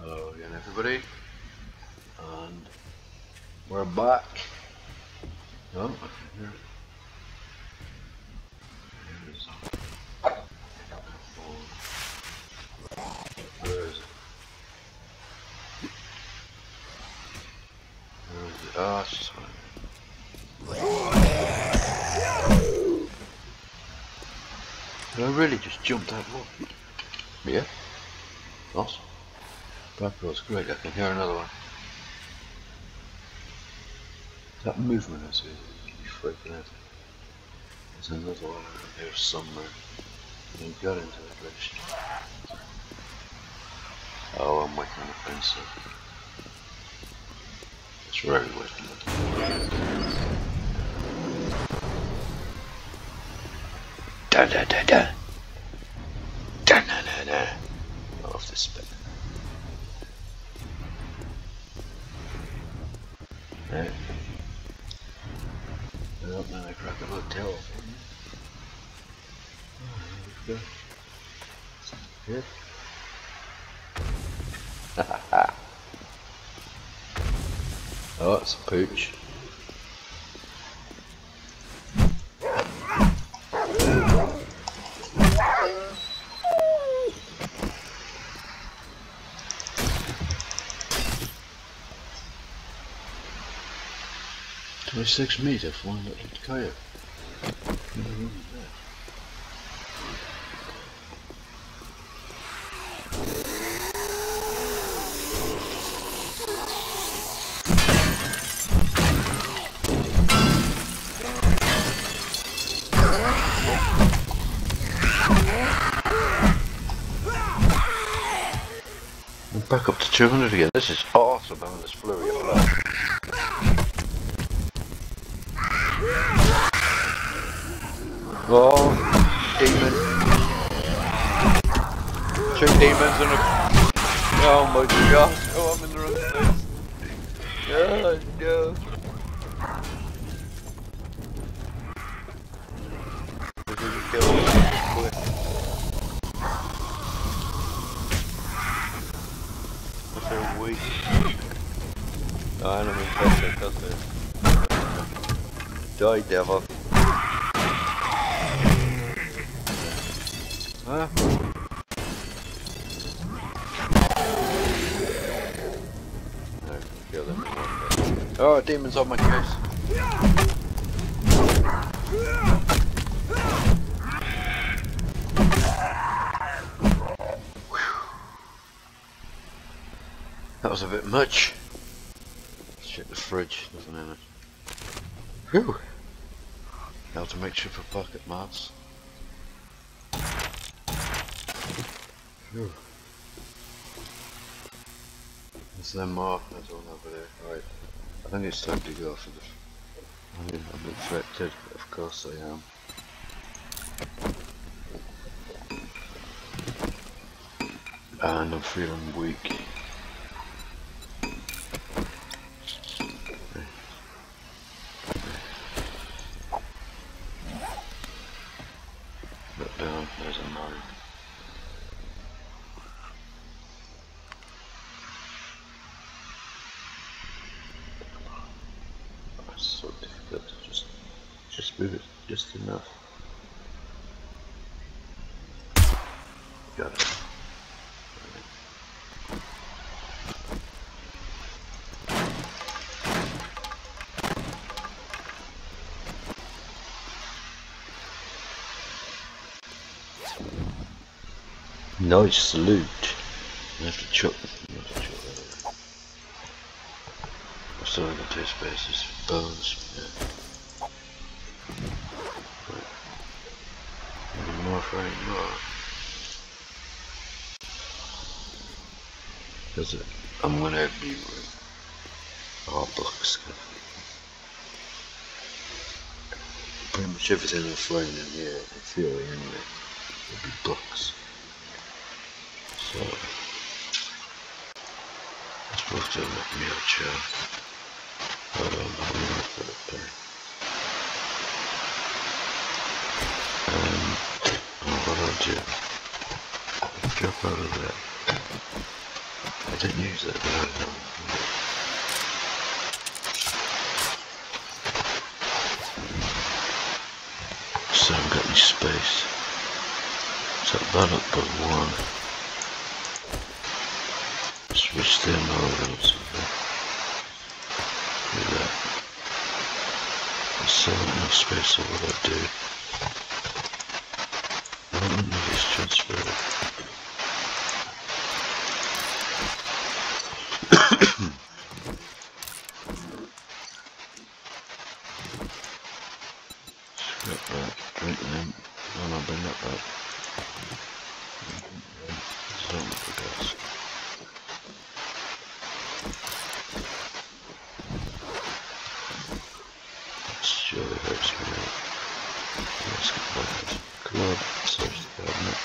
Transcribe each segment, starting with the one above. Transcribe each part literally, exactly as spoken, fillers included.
Hello again everybody, and we're back. Oh, here, here is Where is it? Where is it? Ah, it's just fine. Did I really just jump that low? Yeah. Awesome. That was great. I can hear another one. That movement I see, you freaking out. There's another one around here somewhere. And you got into the glitch. Oh, I'm waiting on the fence. So it's very wet. Da da da da. Da da da da. Off this bit. Right. Well, then I crack a hotel. Oh, here we go. Here. Oh, it's a pooch. twenty-six meter for one little coyote. I'm back up to two hundred again. This is awesome having this flurry of blood. Oh, demon. Two demons and a... Oh my god. Oh, I'm in the wrong place. Oh no. This is a kill. What's their weak? Oh, enemy cluster, cluster. Die, devil. Huh? No, kill them. Oh, demon's on my case. That was a bit much. Let's check the fridge, nothing in it. Whew! How to make sure for pocket maps. Whew. There's them more, there's one over there. Right, I think it's time to go for the... I mean, I'm infected, of course I am. And I'm feeling weak. Look down, there's a mine. It's so difficult to just, just move it just enough. Got it. Nice loot. I have to chuck that. I've still got two spaces. Bones. Yeah. Right. Maybe more for any more. Because I'm gonna be all books. Pretty much everything I'm finding in here, in theory anyway, will be books. So, I'm supposed to make me a chair. I don't know how I'm going to put it there. And what I'll do, I'll jump out of there. didn't use it, but I don't know. So I haven't got any space. So that up by one. Switch them over. Do that. There's still not enough space, so what I do? I don't know if it's transferred. Scrap that. Drink them. No, no, bring that back. Zone for gas. Surely hurts me out. Let's get back to the club, search the cabinet.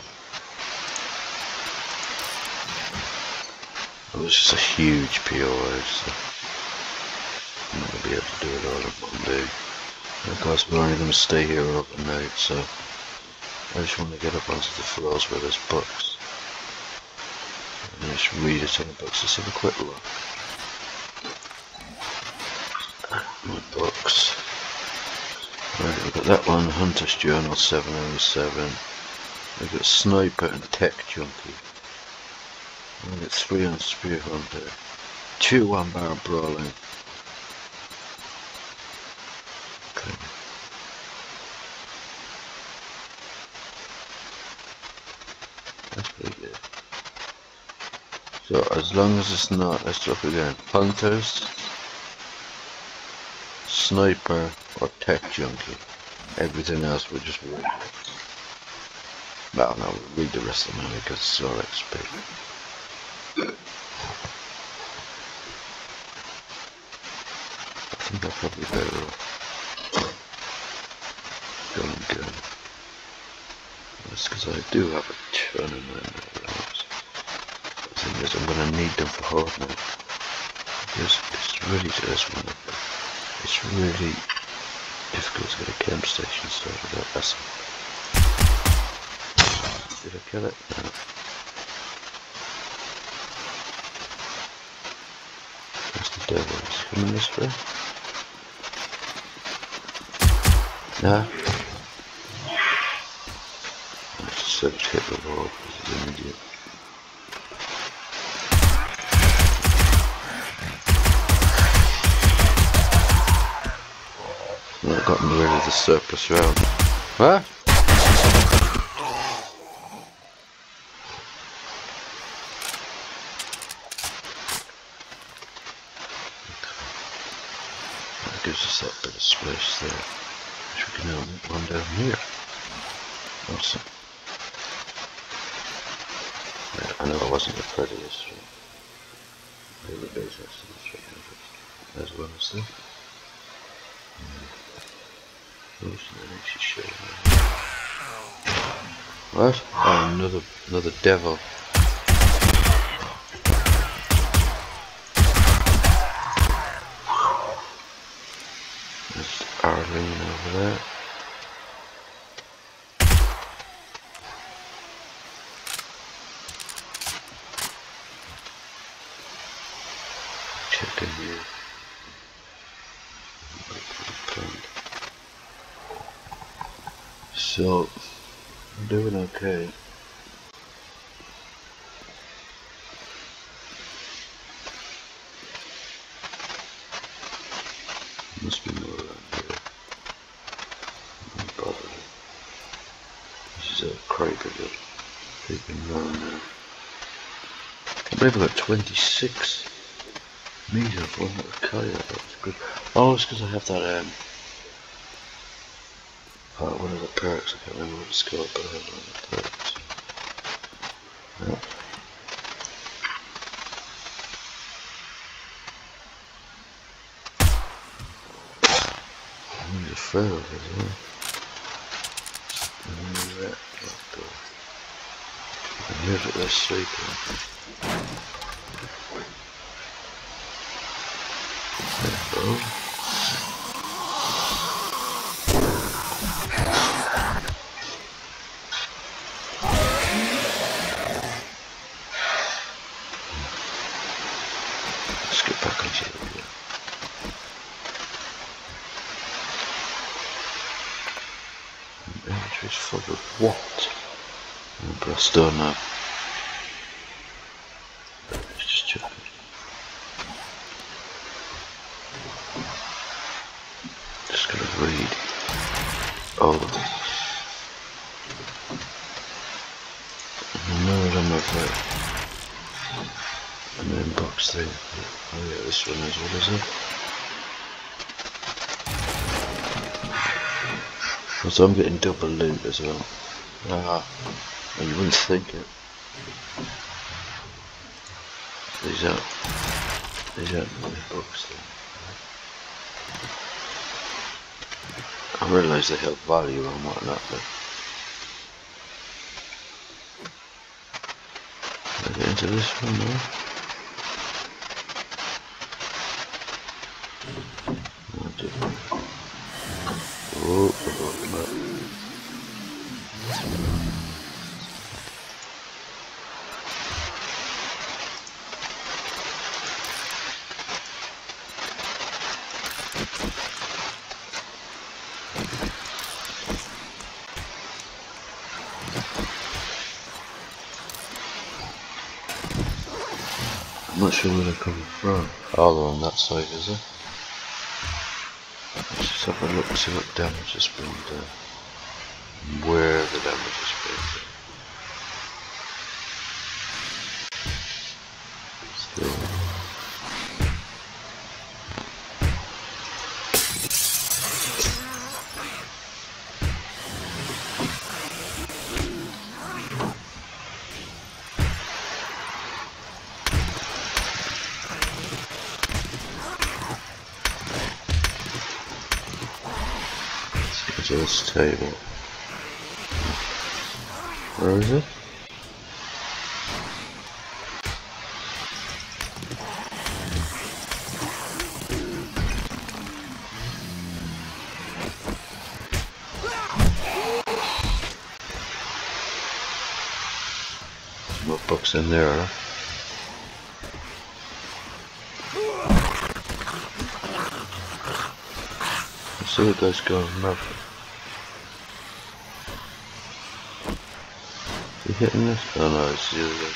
It was just a huge P O I, so I'm not going to be able to do it all in one day. And of course we're only going to stay here overnight, so I just want to get up onto the floors where there's books. And just read a ton of books. Let's have a quick look. My books. Right, we've got that one, Hunter's Journal seven oh seven. We've got Sniper and Tech Junkie. We've got three on Spear Hunter. Two on Bar Brawling. Okay. That's pretty good. So as long as it's not, let's look again. Hunters, Sniper, or Tech Junkie. Everything else we'll just read. Well, no, we'll read the rest of them because it's all X P. I think I'm probably better off going gun. That's because I do have a ton of my rounds. The thing is, I'm going to need them for hard now. Because it's really just one of them. It's really difficult to get a camp station started without asking. Did I kill it? No. Where's the devil? Is he coming this way? Nah. I just said hit the wall because he's an idiot. I've gotten rid of the surplus round. What? That gives us that bit of space there. Which we can now make one down here. Awesome. Yeah, I know I wasn't the prettiest. Really base as well as that. What? Oh, another another devil. There's Arlene over there. Check in here. So, I'm doing okay. Must be more around here. I'm not bothered. This is a crate of it. Creeping around now. I believe I got twenty-six meters of one little kayak. That's good. Oh, it's because I have that um. Uh, one of the perks, I can't remember what it's called, but I have one of the perks. Yeah. I need a ferret as well. And then that, that door. And here's what they're sleeping. There we go. Let's get back onto the video. Inventory's full of what? Oh, but I still know. Let's just check it. Just gonna read all of this. No, I don't know if that. An inbox thing. Oh yeah, this one is, what is it? So I'm getting double loot as well. Ah, you wouldn't think it. These are, these aren't my books then. I realise they have value and whatnot, but can I get into this one now? Oh, oh, oh, no. I'm not sure where they're coming from. Oh, they're on that side, is it? Let's just have a look, see what damage has been done. Where the damage has been done. Still. To this table. Where is it? What books in there? Huh? Let's see what those guys nothing. You hitting this? Oh no, it's the other guys.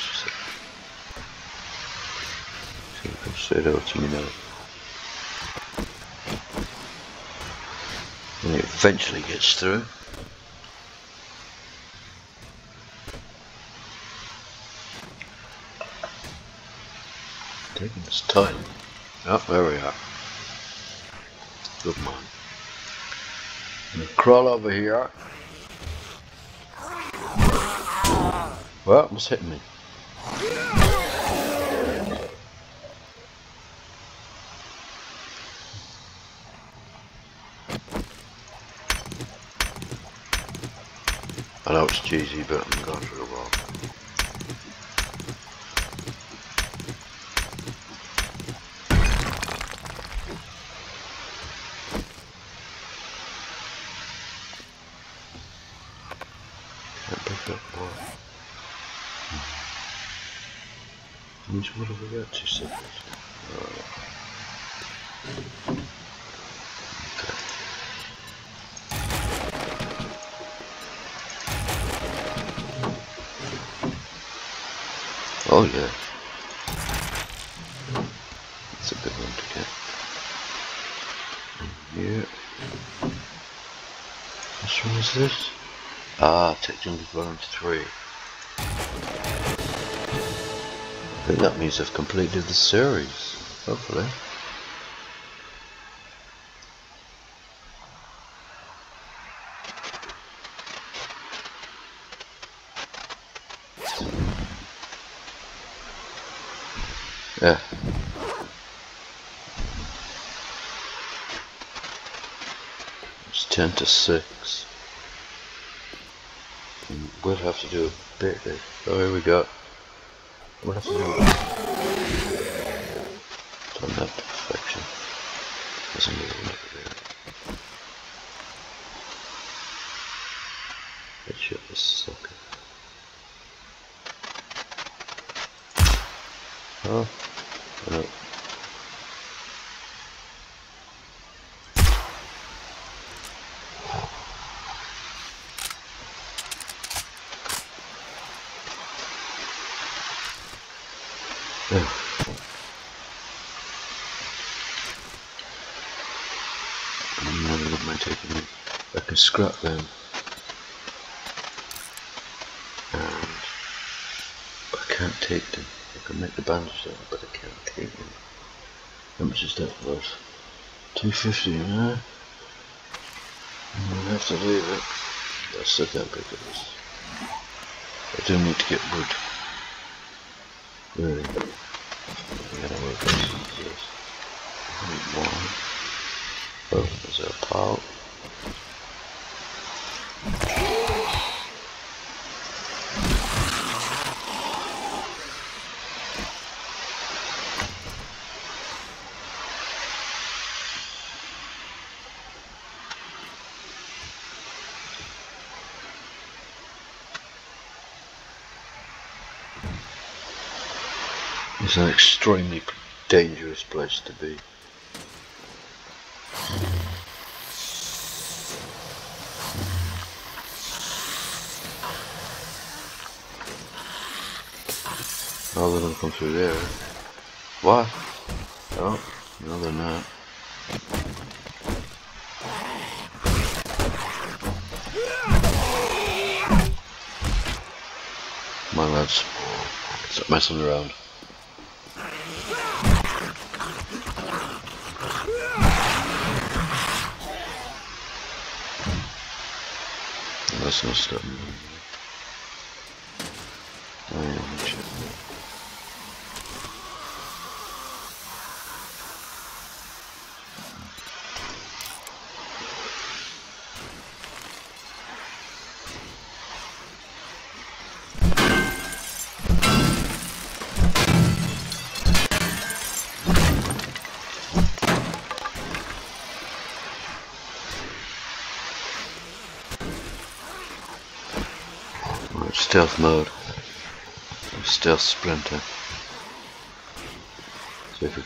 It's gonna come straight over to me now. And it eventually gets through. Taking its time. Oh, there we are. Good man. I'm gonna crawl over here. Well, what's hitting me? I know it's cheesy, but I'm going for the wall. Can't pick up what? Which one have we got? Two seconds. Alright. Okay. Oh yeah. That's a good one to get. Yeah. Which one is this? Ah, take jungle volume three. I think that means I've completed the series, hopefully. Yeah. It's ten to six. We'll have to do a bit there. Oh, here we go. We'll have to do it. Done that to perfection. There's another one over there. Let's shut this sucker. Oh, no. Yeah. I'm not going to mind taking it. I can scrap them. And I can't take them. I can make the bandages, but I can't take them. How much is that worth? two fifty, huh? I'm gonna have to leave it. That's so damn big it is. I do need to get wood. Really. I gotta work this. Yes. I need one. Oh, there's a pile. It's an extremely dangerous place to be. Oh, they're gonna come through there. What? Oh, no they're not. My lads, stop messing around. That's gonna stop me. Oh, yeah, shit. Stealth mode. Stealth sprinter. So if we,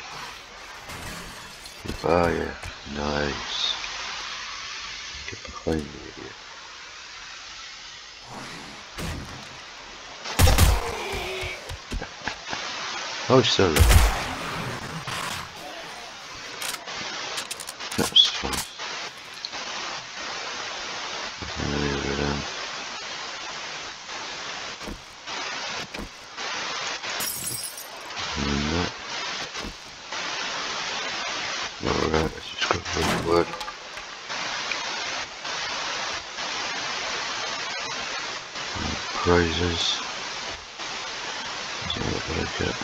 oh yeah, nice. Get behind me, idiot. Oh, still there. That was fun. I'm gonna leave it in. Alright, let's just go for the wood. And prizes. That's all that I get.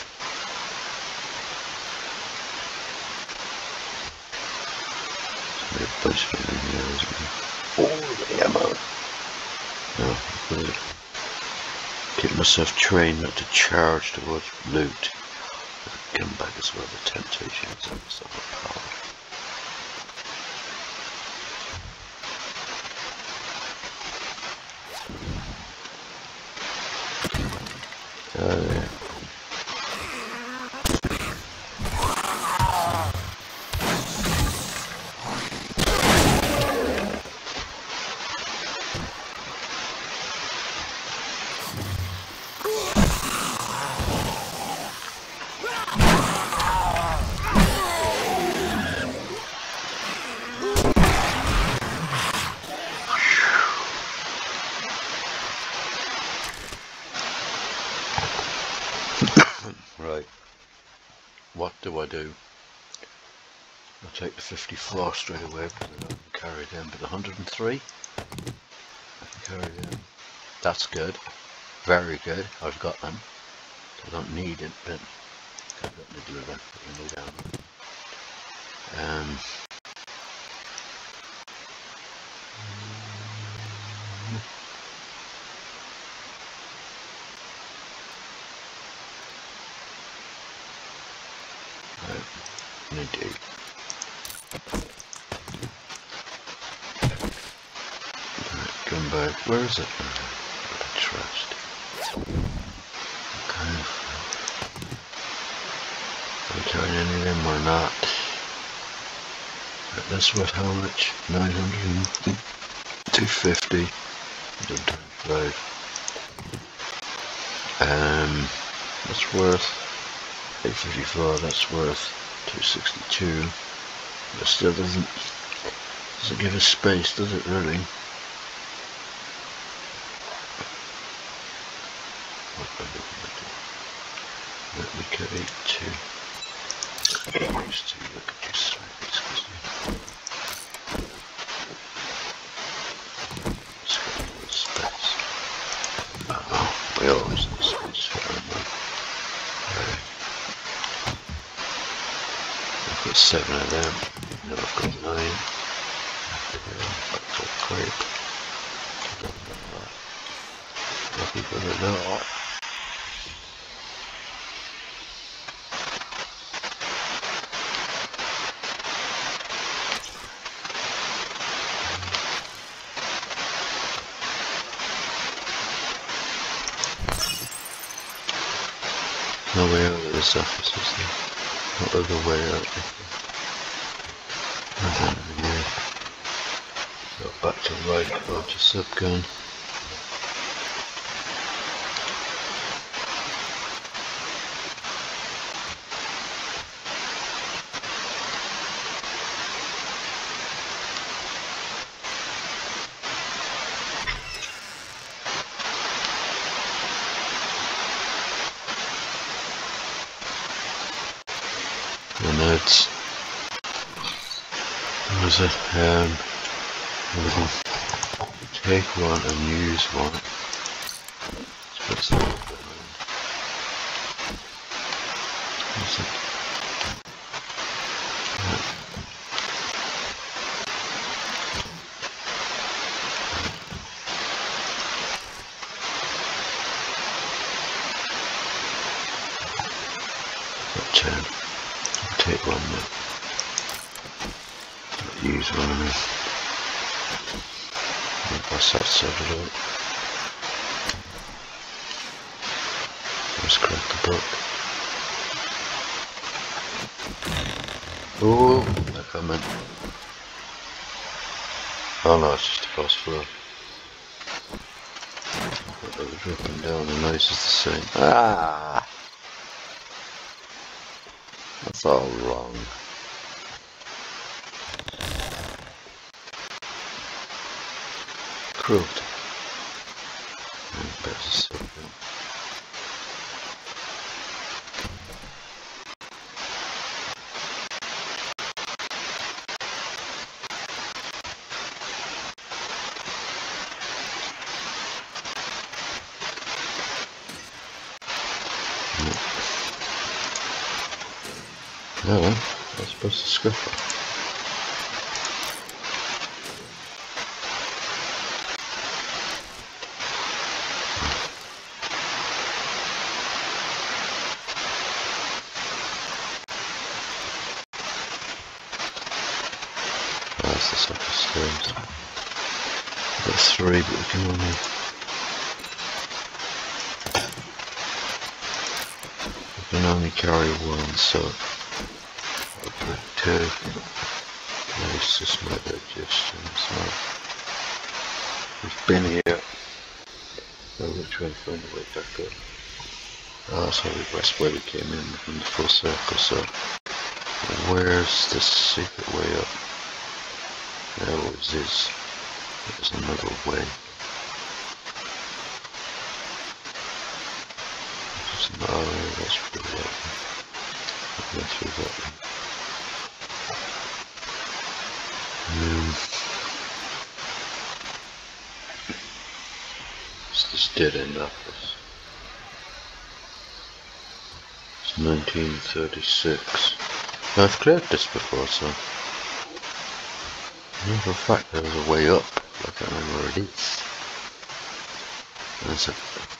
There's a bunch of them in here, isn't there? Oh, the ammo! No, good. Get myself trained not to charge towards loot. Come back as well, the temptation is almost overpowered. Oh yeah. Right, what do I do? I'll take the fifty-four straight away because I don't carry them, but the one hundred and three, I can carry them. That's good, very good, I've got them. I don't need it, but I've got to do that, I need ammo. Um, right, indeed. Come back. Where is it? I trust. Okay. Are we carrying any of them or not? Right, that's worth how much? nine hundred, two fifty, twenty-five. Um, that's worth eight thirty-four, that's worth two sixty-two, but still doesn't doesn't give us space, does it really? Let me get eight two. Used to look at this side, excuse me. Let's get a little space. Oh, we always need space for them. Right. I've got seven of them. No, I've got nine. Back to a creep. Happy with it now. No way out of this office, is there? No other way out. Nothing in here. Go back to right, go to subgun. The notes. Was it? Um, we can take one and use one. Let's put some. What's it? ten. Take one then. Use one of them. Pass that side of it. Let's crack the book. Oh, they're coming. Oh no, it's just a fast flow. But they were dropping down, the noise is the same. Ah! That's all wrong. Cruelty. Better something. No, I'm supposed to scuffle. That's the second stairs. I've got three, but we can only. We can only carry one, so. Two. No, it's just my digestion. So we've been here. So we're trying to find a way back up. Oh, that's how we that's where we came in from the full circle. So where's the secret way up? There always is. There's another way. There's another way. That's pretty that. Go through that one. Um, it's this dead end office. It's nineteen thirty-six. Now, I've cleared this before, so I know for a fact there was a way up. I can't remember where it is. And it's a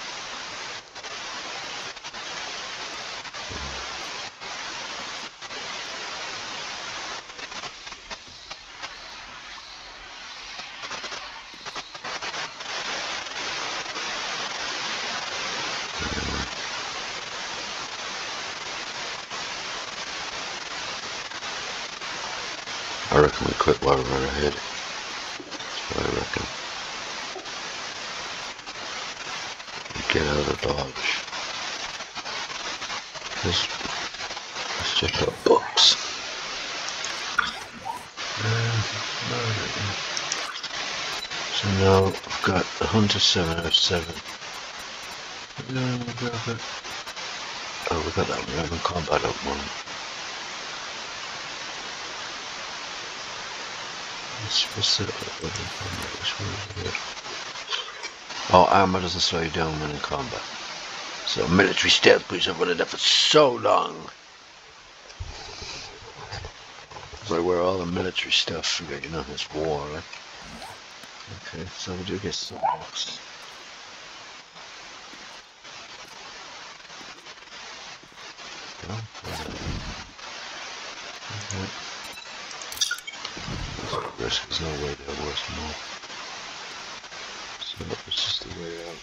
I reckon we quit while we're ahead. That's what I reckon. Get out of Dodge. There's Let's check out books. Uh, so now I've got the Hunter seven oh seven. Yeah, we got it. Oh, we got that one. We haven't combat up one. What's it? Which one is it? Oh, armor doesn't slow you down when in combat. So military stealth boots, I've wanted that for so long. So I wear all the military stuff, you know, it's war, right? Okay, so we do get some books. Okay. Risk is no way there was more. So that was just the way out.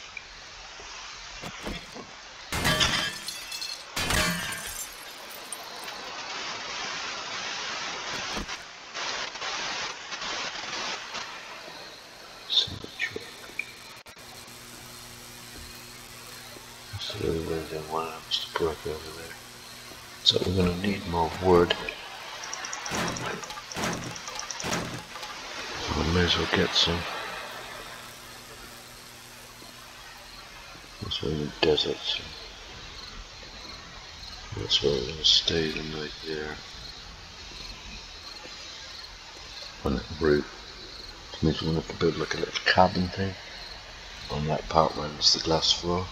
So they want us to break over there. So we're going to need more wood. So we may as well get some. That's why we're in the desert. So that's why we're going to stay the night there. On that route. Which means we're going to have to build like a little cabin thing on that part where it's the glass floor.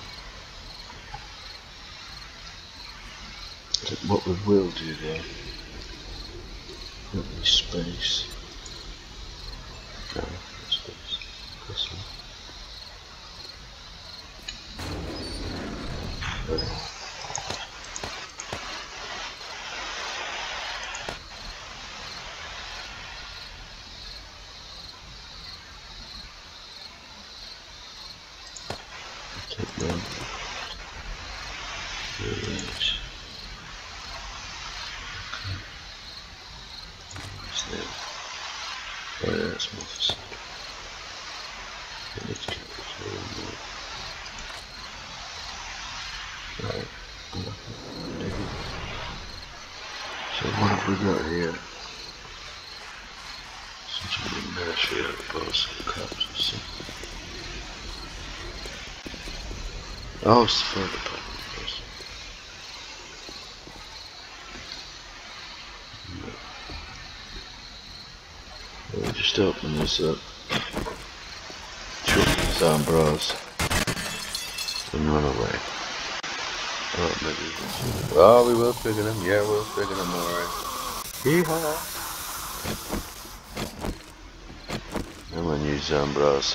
What we will do there, not any space, no, no space, this one. Right. Take one. Right. Oh yeah, that's more facade. Yeah, let's keep it here. Right. So what have we got here? Some sort of military outpost, cops or something. Oh, it's the fire department. We'll just open this up, chuck these arm bras, and run away. Oh, maybe. Oh, we will figure them. Yeah, we'll figure them alright. Hee-haw! I'm gonna use arm bras.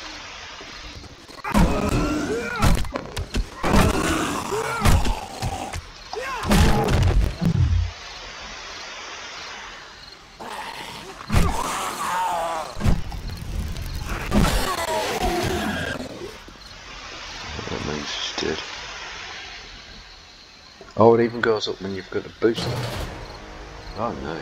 Oh, it even goes up when you've got a booster. Oh no.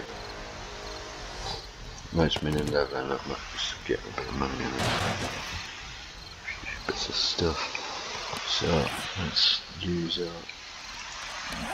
Most men in level up might just get a bit of money in it. Bits of stuff. So let's use our.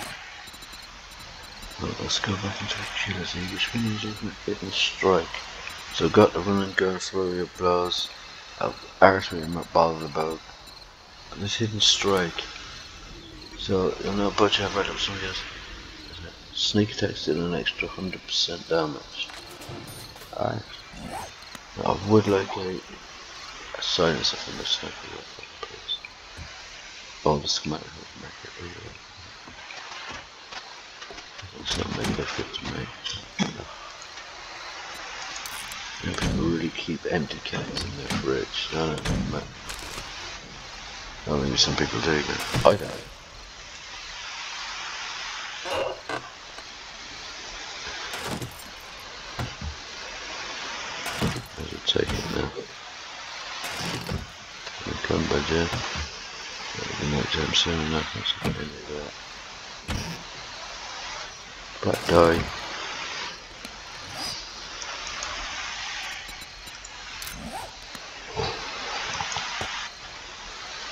Well, let's go back into agility, which means isn't it hidden strike. So I've got to run and go through your blows. Actually, I'm not bothered about. But this hidden strike. So, you know, but I've read up some guys. Sneak attacks did an extra one hundred percent damage. Alright. I would like a, a silencer from the sniper rifle, please. Oh, the schematic would make it really. It's not making a fit to me. You know, people really keep empty cans in their fridge. I don't know, man. Oh, maybe some people do, but I don't. Take it now. Come by Jen. That'll be night time soon enough. Let's get into that. Black dye.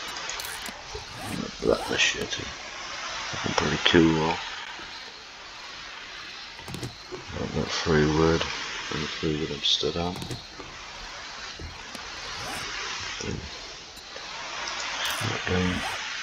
Black machete. Looking pretty cool. free wood, and the free wood I'm stood on. Again.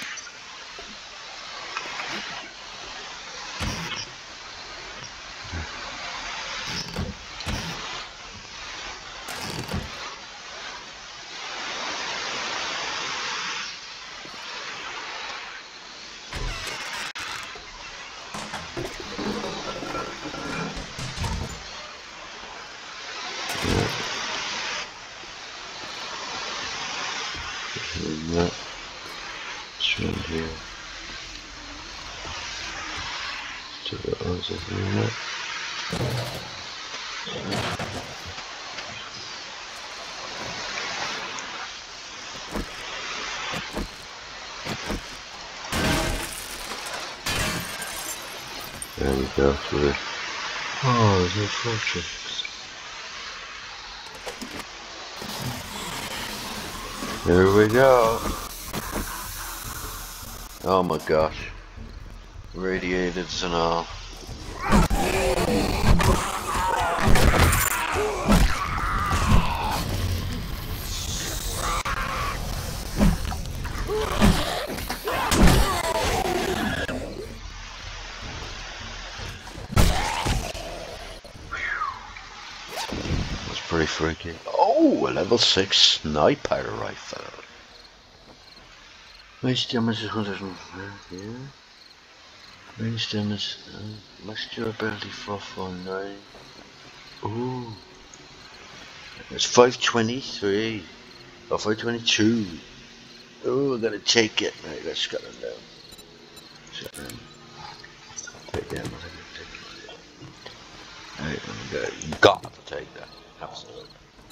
That. It's around here. To the other unit. There we go through. Oh, there's no fortress. Here we go. Oh my gosh. Radiators and all. That's pretty freaky. Oh, a level six sniper rifle. Range damage is one hundred five, yeah. Range damage, uh, max durability four forty-nine. Ooh. It's five twenty-three. Or five twenty-two. Ooh, I'm gonna take it. Right, let's shut them down. Shut them. Take them, I think I'll take it. Right, I'm gonna go. You got to take that. Absolutely.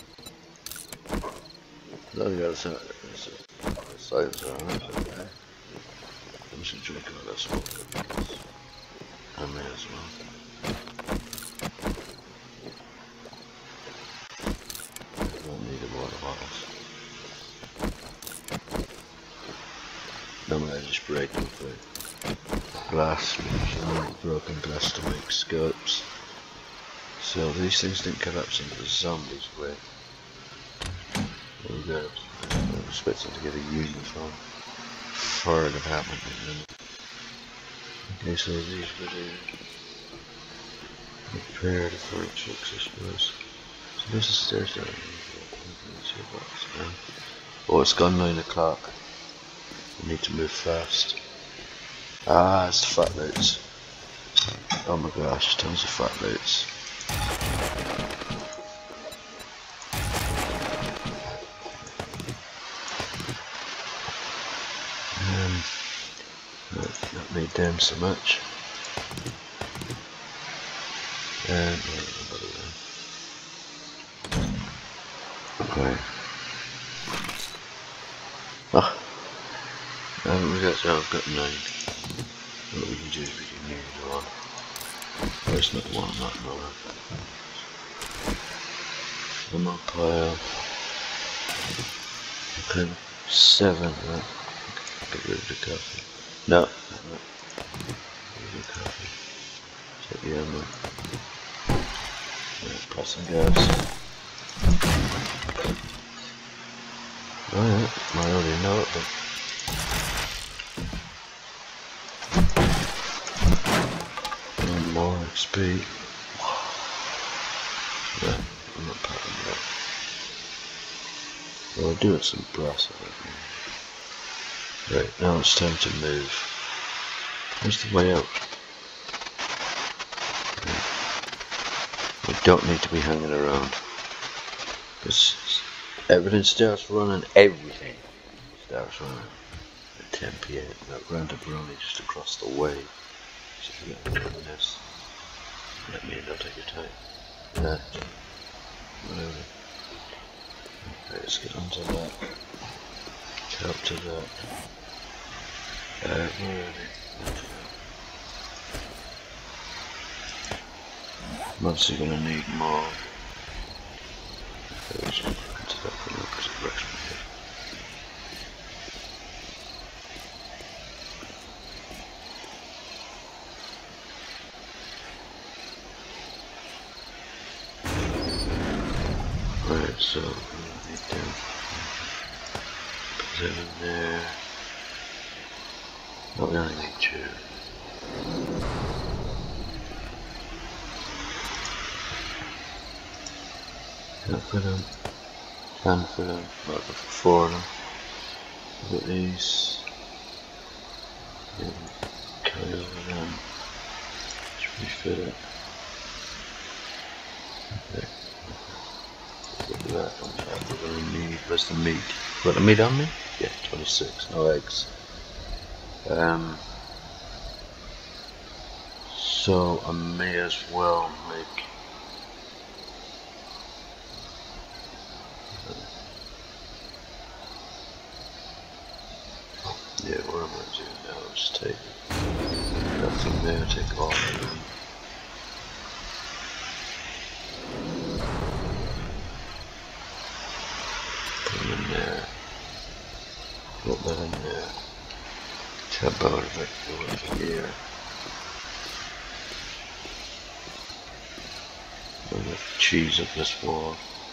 No, you gotta say it. Sides are alright, okay. I'm just drink all that smoke because I may as well. I don't need the water bottles. Normally I just break them for glass, because I need broken glass to make scopes. So these things didn't collapse into the zombies way. There we go. I'm expecting to get a uniform for the department. Okay, so these were the prepared for chicks, I suppose. So there's the stairs down. Oh, it's gone nine o'clock. We need to move fast. Ah, it's the fat loads. Oh my gosh, tons of fat loads. Not made them so much. And okay. Oh, um, we got. Oh, I've got nine. What we can do is we can move on. Oh, it's not one, not another. One more pile. Okay, seven. Right. Get rid of the coffee. No. no. The coffee. Take the ammo. Yeah, press and gas. Alright, I already know it, but one more X P. Yeah, I'm not packing that. Well, I'll do it some brass, I think. Right, now it's time to move. Where's the way out? We don't need to be hanging around. Because everything starts running, everything starts running at ten P M. That random running just across the way. So if you get into this, let me know, take your time. Nah, whatever. Okay, let's get onto that. Get up to that. Uh, where are they? I'm obviously going to need more. Let's go into that for now because it wrecks my head. so we need to put that in there. Oh, we only need two. Can't fit them. Can fit them. Might go for four of them. Look at these. Yeah, carry over them. Should we fit it? Okay. Look at that. What do we need? Where's the meat? Got the meat on me? Yeah, twenty-six. No eggs. Um. So I may as well make. Yeah, what I'm going to do now is take that from there, take all of them. Put them in there. Put that in there. Tap out of it, go over here. Bring the cheese up this wall.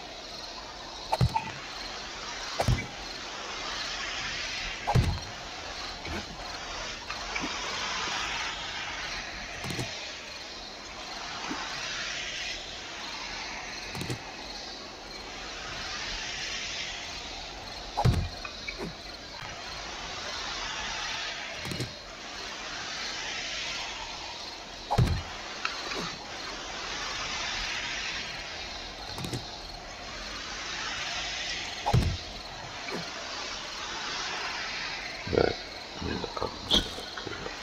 Right, I mean the oven's gonna clear up.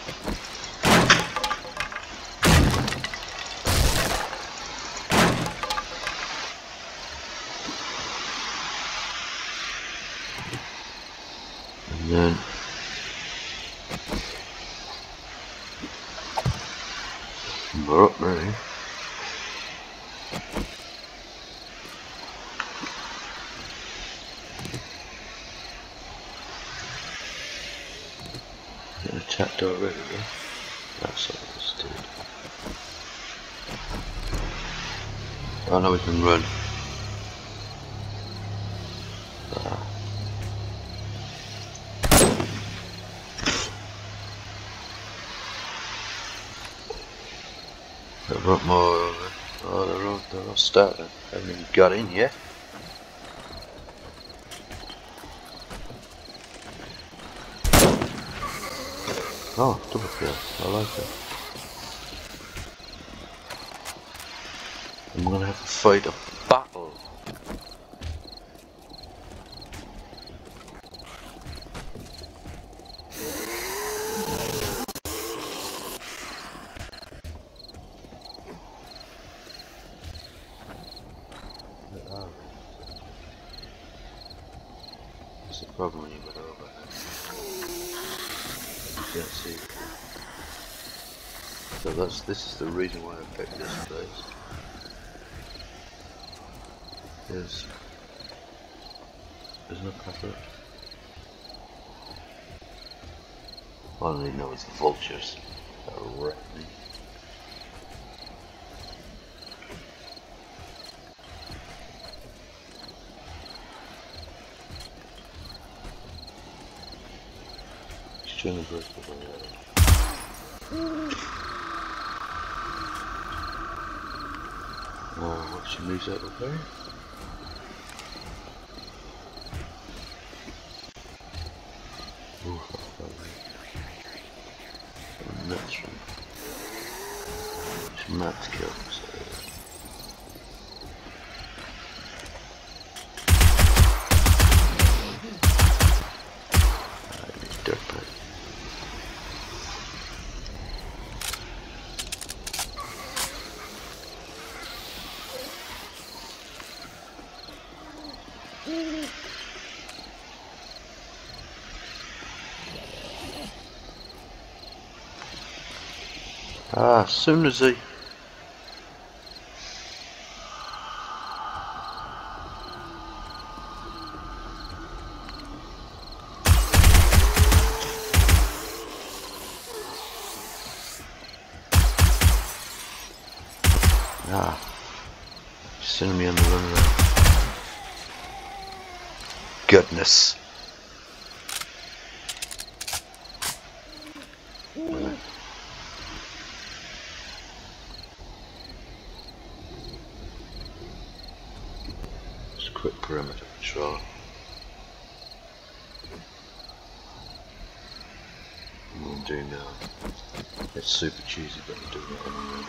And then we're up ready. Attacked already, though. That's all this did. Oh no, we can run. Ah. They're up more over. Oh, they're all, they're all starting. Haven't even got in yet. Oh, double kill. I like it. I'm gonna have to fight a battle. That's the problem when you get over there. You can't see it. So that's this is the reason why I picked this place. There's there's no cover. All I need to know is the vultures that wreck me. Extremely grateful for that. Oh, what should moves out of there? Ooh, that's right. It's Matt's kill, so. I need dirt pipe. Ah, as soon as he Ah, sending me on the run around. goodness. Just a quick perimeter patrol. What I'm doing now. It's super cheesy, but I'm doing it anyway.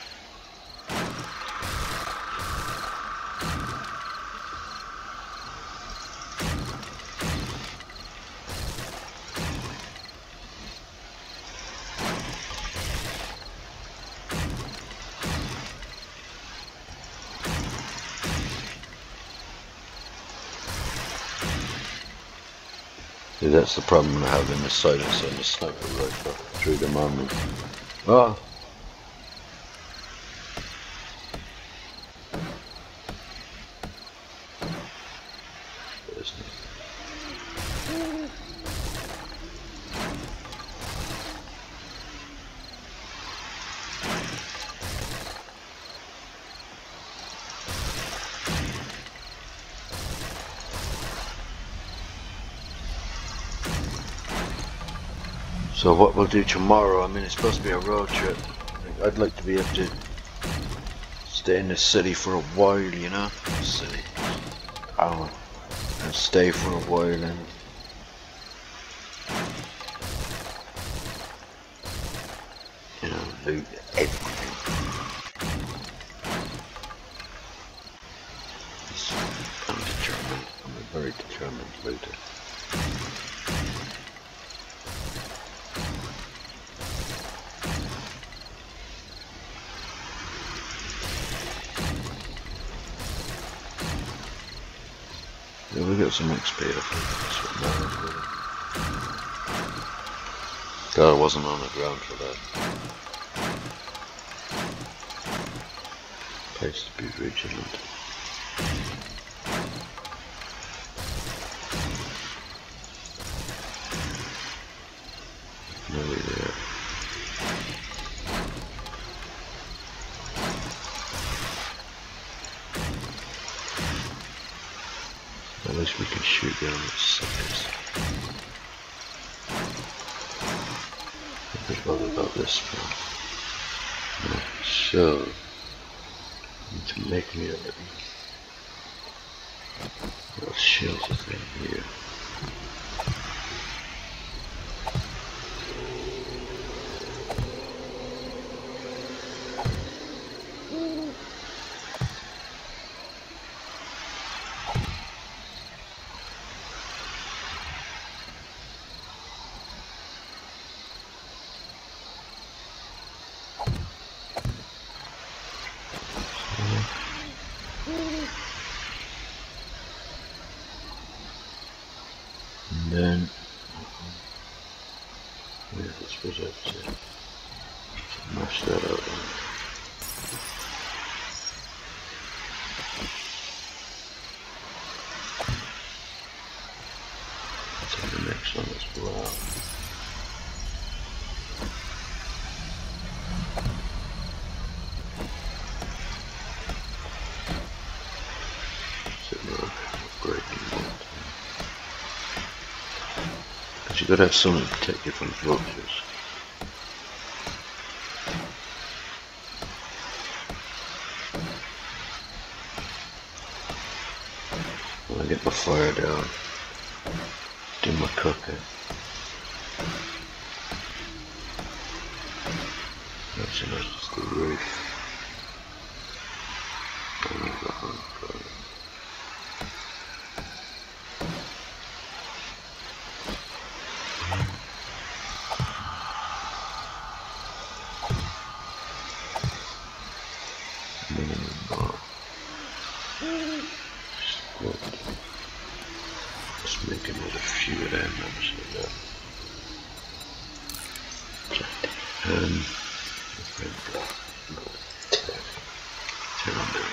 See, that's the problem I have in the silencer and the sniper rifle through the moment. Oh! So what we'll do tomorrow, I mean it's supposed to be a road trip. I'd like to be able to stay in the city for a while, you know? City. I don't know. And stay for a while and you know, loot everything. I'm determined. I'm a very determined looter. Yeah, we got some X P, I think. That's what matters, really. God, I wasn't on the ground for that. Place to be vigilant. Nearly there. At least we can shoot down the suckers. What about this one? So, I need to make me a little, little shelter thing here. And then, yeah, I suppose I have to mash that out. Take the next one as well. Sitting around breaking that. But you gotta have something to protect you from vultures. When I get my fire down, do my cooking. Actually, that's just the roof. Oh my God. Just make another few of them, actually. Um, turn on the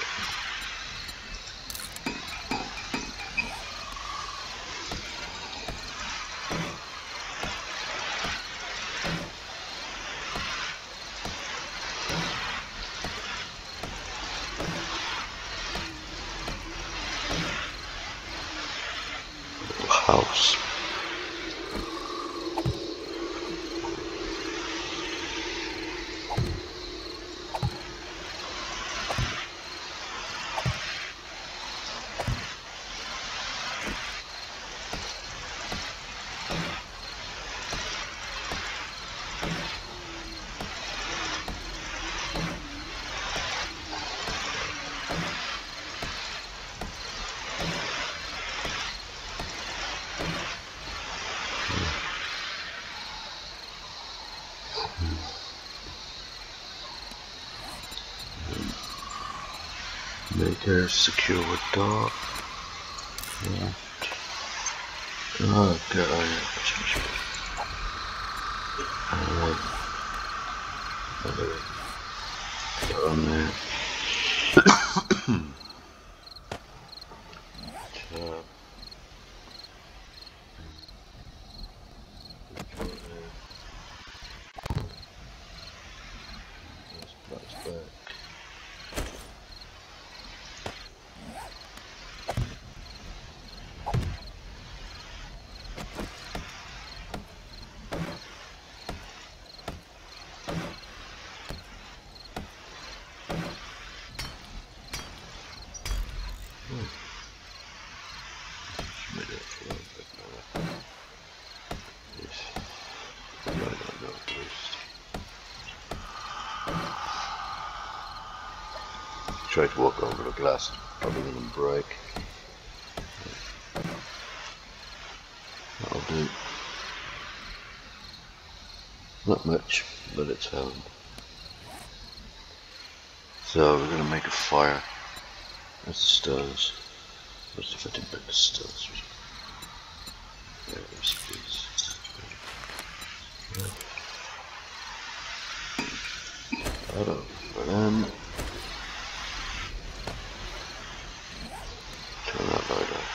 Make her secure with door. Yeah. Oh god, oh yeah, Alright. Put on there. Top. That's back. Try to walk over the glass, probably going to break. That'll do. Not much, but it's held. So we're going to make a fire. That's the stones. What's if I didn't bring the stones? There it is, please. Hold on. Um, turn that light off.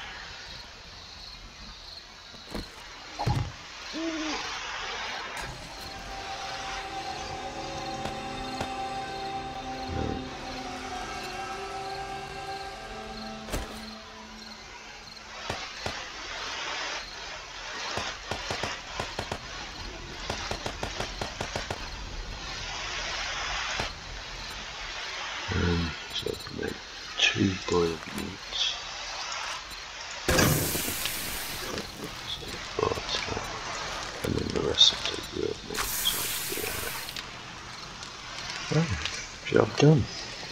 Um, so I can make two boiled meats. And then the rest of the grilled meat. So yeah. Job done.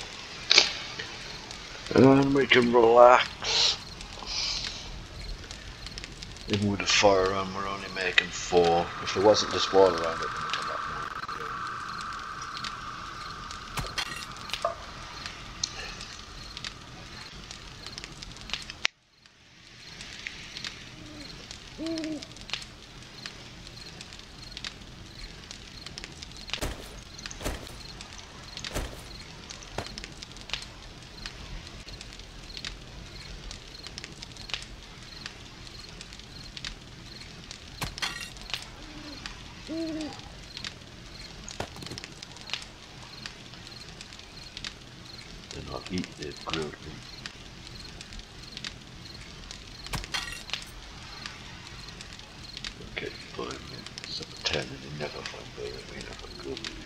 And we can relax. Even with the fire on, we're only making four. If there wasn't this wall around it, then we'd have a lot more. Then I'll eat the grilled meat. Okay, five minutes of ten and you never find boiled meat up a good meat.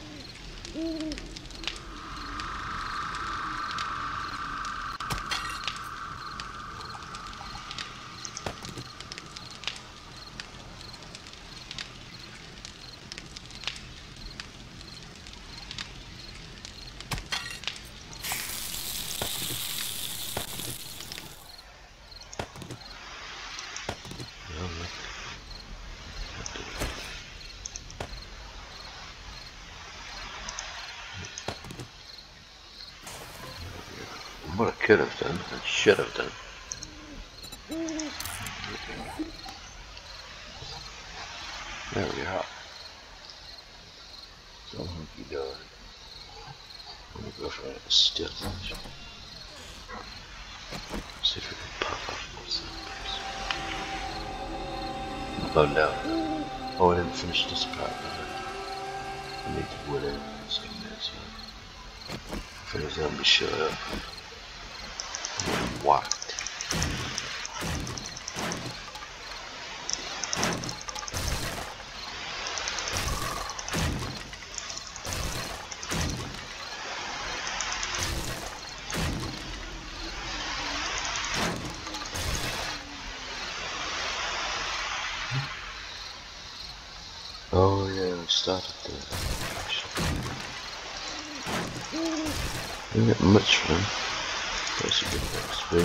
What I could have done, and should have done. There we are. So hunky dory. I'm gonna go for it still. See if we can pop up what's that place. Oh no. Oh, I didn't finish this part of it. I need to wood in this in there, so if a zombie showed up, I would have whacked. Oh yeah, we started there. Didn't get much fun. That's a good X P.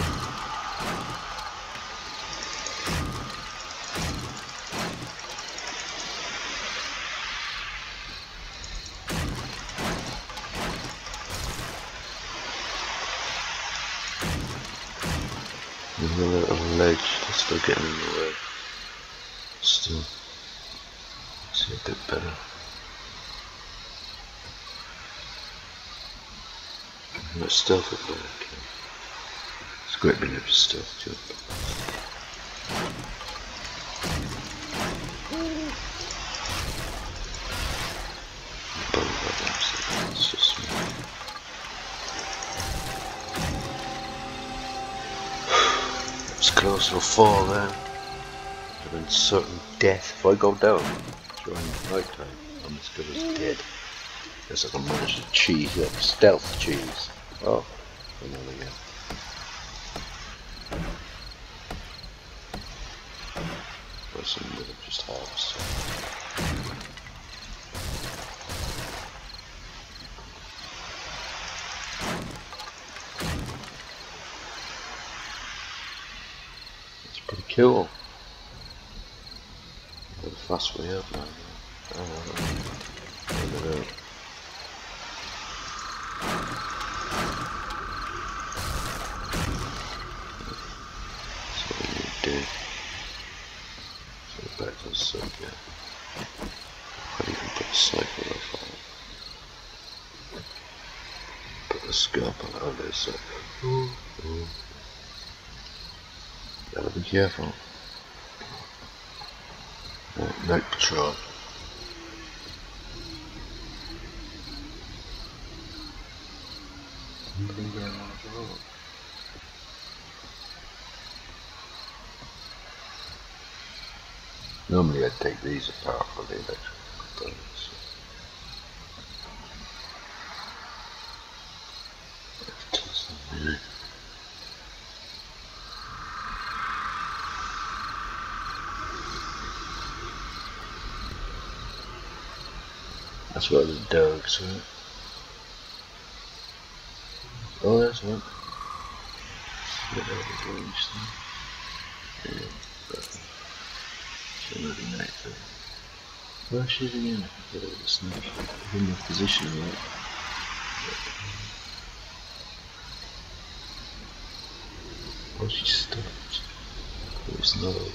There's a little ledge that's still getting in the way. Still, see a bit better. I'm not stealth it, but I can. It's great being able to stealth jump. It's just me. It's close to a fall then. I've been certain death. If I go down during night time, I'm as good as dead. Guess I can manage to cheese up. Stealth cheese. Oh, another again. Some would have just halves. It's pretty cool. A bit fast way up now. Oh, look at that. That's what you do. Back to the sub, yeah. I'd even put a cycle off on it. Put a scarp on it, oh there's so. Ooh, ooh. Gotta be careful. Oh, night patrol. Somebody going on the road. Normally I'd take these apart for the electrical components. Let's toss them in. That's where the dogs went. Oh, that's one. Get out of the range thing. Yeah, but another night thing. Well, she's again. I can get over the snake. I'm in the position right. Oh, she stopped. Oh, it's not over.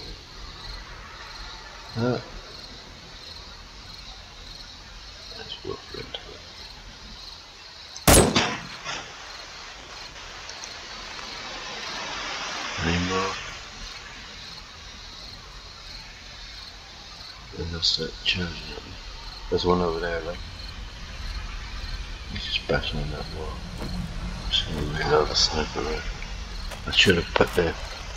Ah. That's worth it. Any more? Then they'll start charging at me. There's one over there, like. He's just bashing on that wall. I'm just gonna reload the sniper rifle. I should have put the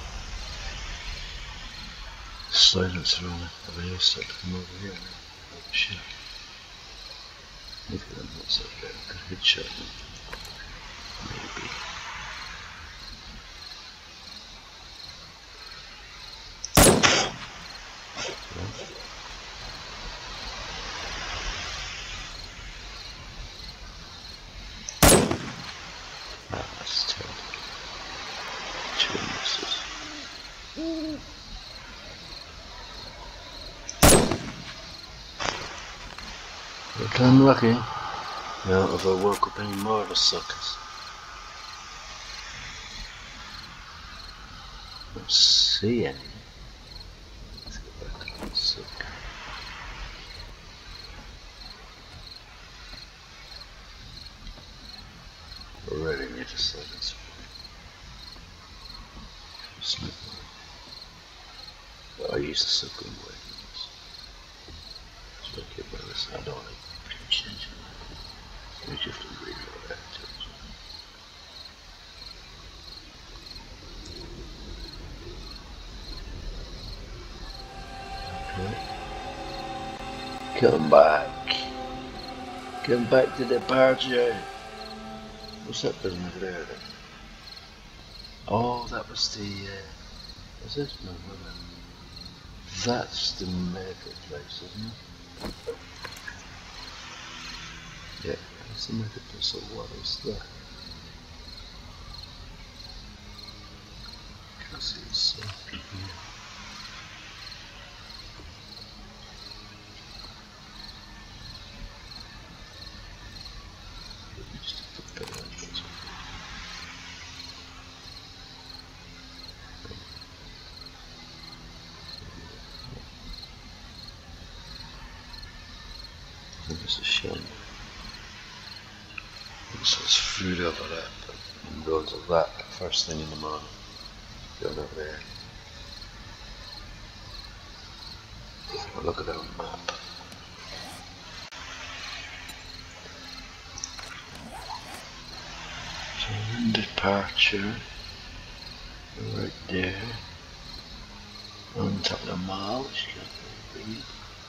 silencer on it. Over here, start to come over here now. Oh shit. Look at them, what's up there? Good headshot. Maybe. Ah, that's terrible. Two misses. But I'm lucky. Now, if I woke up any more of the suckers. I don't see any. Let's go back to the sucker. Already need a silence. Sniper. But I use the sucker in weapons. So I get by this. I don't like changing that. We just have to reload that too. Okay. Come back. Come back to the party. What's that building over there then? Oh, that was the, uh, was it? No, no, no. That's the medical place, isn't it? Yeah, that's the medical place, so what is that? Can't see the sun. Just to put that on. It's a shame. So it's food over there, and loads of that first thing in the morning. Going over there. Well, look at our map. So in departure, right there, on top of the mall, which you can't read.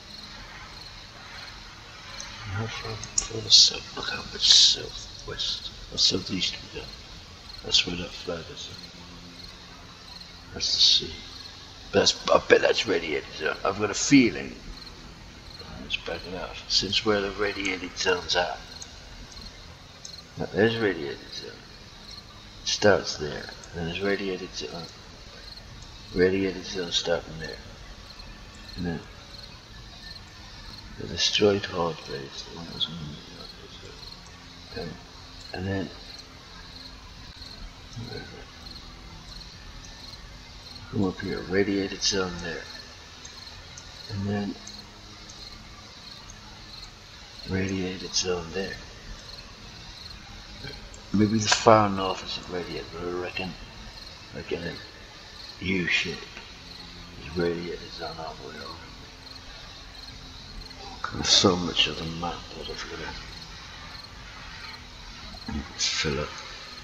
How far further south? Look how much southwest or southeast we go. That's where that flag is. That's the sea. But that's, I bet that's radiated zone. I've got a feeling. Let's back it up. Since where the radiated zones are. Now, there's radiated zone. It starts there. And there's radiated zone. Radiated zone starting there. And then the destroyed horde base, the one that was on the and, and then come up here, radiated zone there, and then radiated zone there. Maybe the far north isn't radiated, but I reckon like in a U shape is radiated zone all the way over. There's so much of the map that I've got to fill up.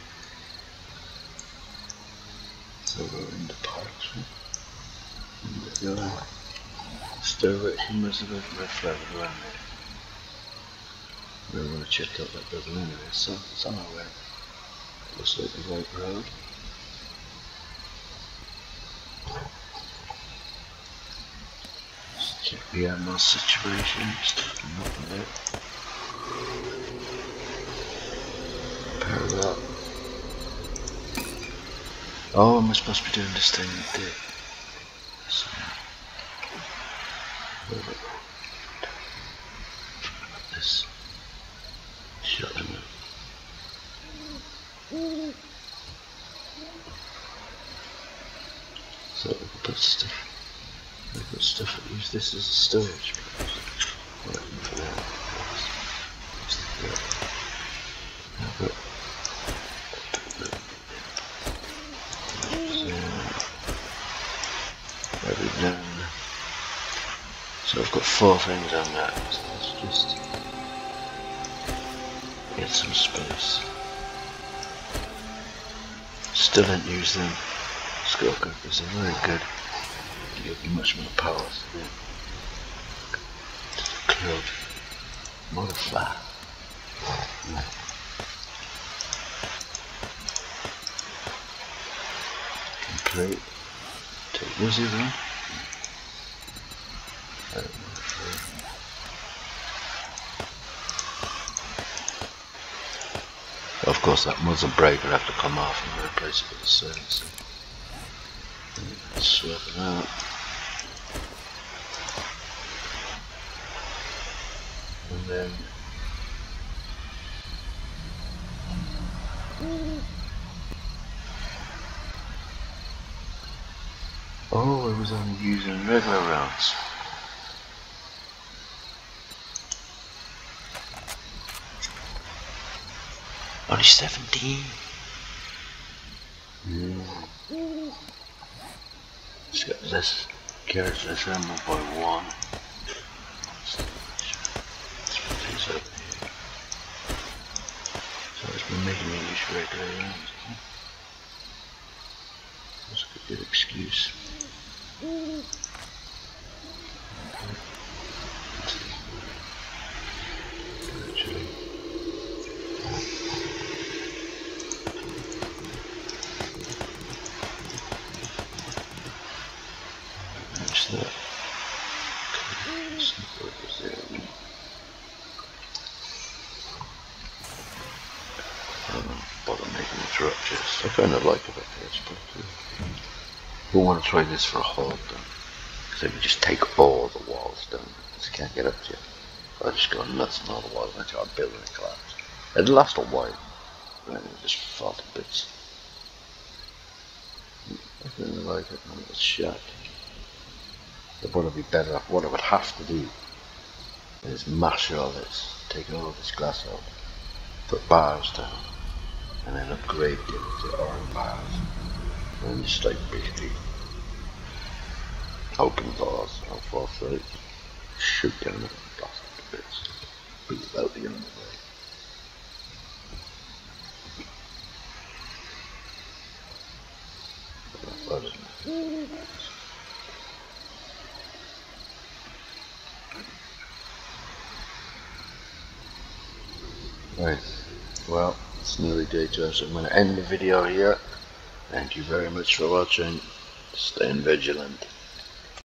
So we're in the parks. Right? The direction was the red flag around there. We want to check out that building anyway, so it's on our way. Looks like the right road. Check the ammo situation, just nothing there. Power up. Oh, am I supposed to be doing this thing right there? So, this shut him up. So we can put stuff. We put stuff. Use this as a storage. Right for that. So I've got four things on that, so let's just get some space. Still don't use them skull crackers, they're very good. You give you much more power to them. Cloud. Modify. Yeah. Complete. Take this even. Of course, that muzzle brake will have to come off and replace it with the same. So swap it out. And then oh, I was only using regular rounds. Only seventeen. Yeah. It's got less carries less ammo by one. Let's put these over here. So it's been making me use regular rounds. That's a good excuse. Actually. Match that. Okay, let's see what was there. I don't bother making a drop chest. I kind of like it up here, but uh, we want to try this for a hold then. Because if we just take all the walls down, because you can't get up to it. I just go nuts on all the walls until I'm building a collapse. It'll last a while, and then it just fall to bits. I really like it when it was shot. It would be better. What I would have to do is mash all this, take all this glass out, put bars down, and then upgrade them to iron bars. And just like basically open bars on four sides, shoot down and blast it to bits. Be about the end of the way. What is it? Right, well, it's nearly daytime, so I'm going to end the video here. Thank you very much for watching. Staying vigilant.